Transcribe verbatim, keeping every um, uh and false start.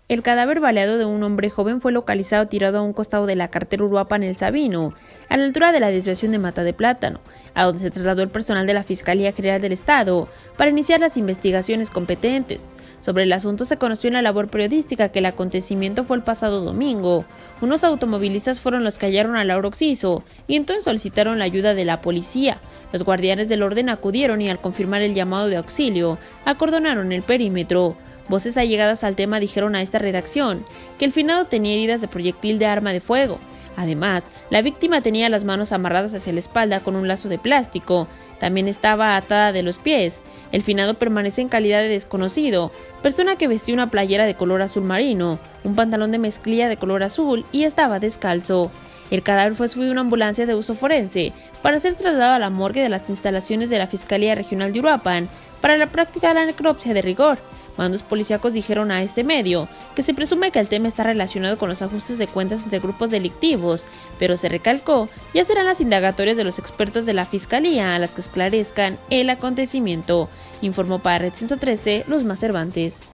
El cadáver baleado de un hombre joven fue localizado tirado a un costado de la carretera Uruapan El Sabino, a la altura de la desviación de Mata de Plátano, a donde se trasladó el personal de la Fiscalía General del Estado para iniciar las investigaciones competentes. Sobre el asunto se conoció en la labor periodística que el acontecimiento fue el pasado domingo. Unos automovilistas fueron los que hallaron a Lauro Oxiso y entonces solicitaron la ayuda de la policía. Los guardianes del orden acudieron y al confirmar el llamado de auxilio, acordonaron el perímetro. Voces allegadas al tema dijeron a esta redacción que el finado tenía heridas de proyectil de arma de fuego. Además, la víctima tenía las manos amarradas hacia la espalda con un lazo de plástico. También estaba atada de los pies. El finado permanece en calidad de desconocido, persona que vestía una playera de color azul marino, un pantalón de mezclilla de color azul y estaba descalzo. El cadáver fue subido a una ambulancia de uso forense para ser trasladado a la morgue de las instalaciones de la Fiscalía Regional de Uruapan para la práctica de la necropsia de rigor. Mandos policíacos dijeron a este medio que se presume que el tema está relacionado con los ajustes de cuentas entre grupos delictivos, pero se recalcó ya serán las indagatorias de los expertos de la Fiscalía a las que esclarezcan el acontecimiento, informó para Red ciento trece Luzma Cervantes.